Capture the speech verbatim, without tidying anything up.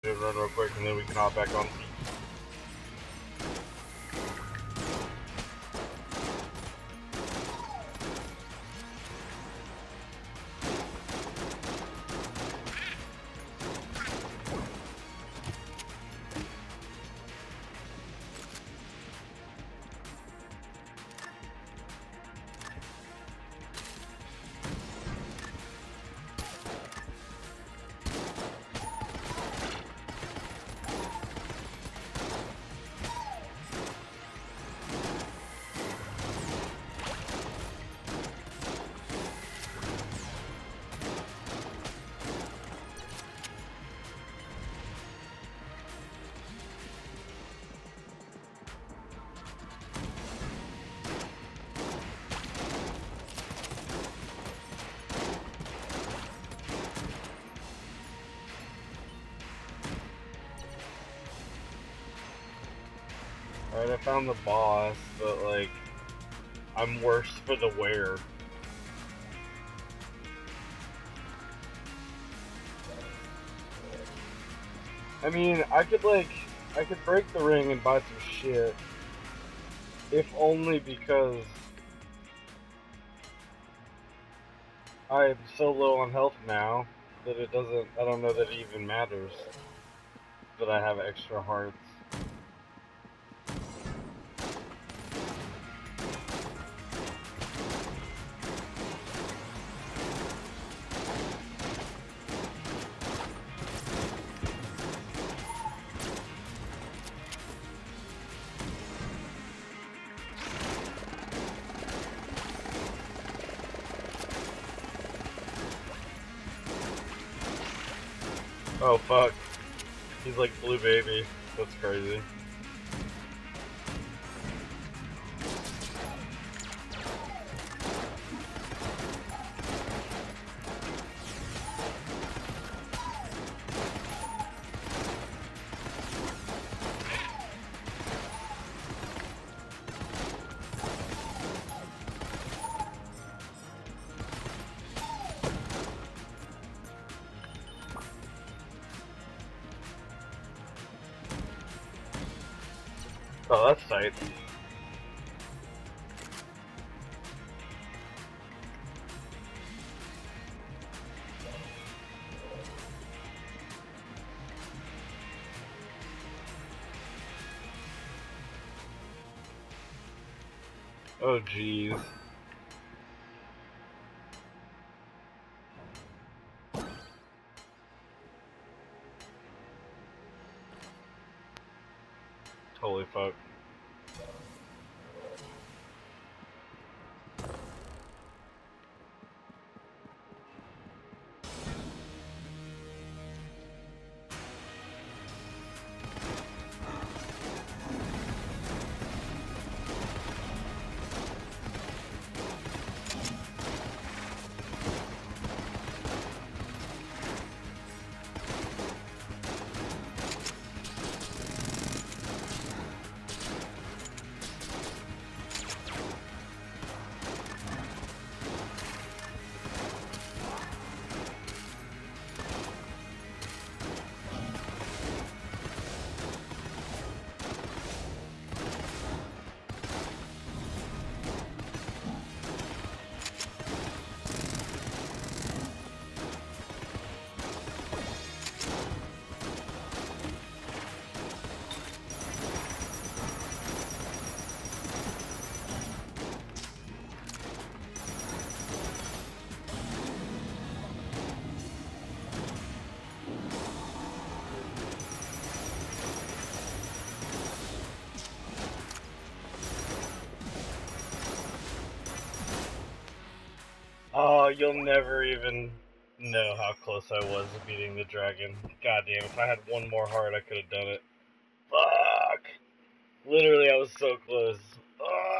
speed run real quick, and then we can hop back on. Alright, I found the boss, but like, I'm worse for the wear. I mean, I could like, I could break the ring and buy some shit, if only because I'm so low on health now that it doesn't, I don't know that it even matters that I have extra hearts. Oh fuck. He's like Blue Baby. That's crazy. Oh, that's tight. Oh, jeez. Holy fuck. Oh, you'll never even know how close I was to beating the dragon. God damn, if I had one more heart, I could have done it. Fuck! Literally, I was so close. Ugh.